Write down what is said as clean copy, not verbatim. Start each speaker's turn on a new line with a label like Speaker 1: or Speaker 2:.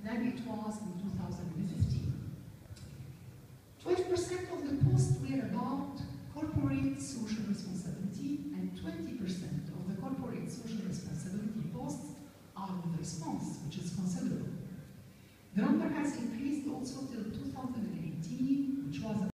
Speaker 1: than it was in 2015. 12% of the posts were about corporate social responsibility, and 20% of the corporate social responsibility posts are with response, which is considerable. The number has increased also till 2018, which was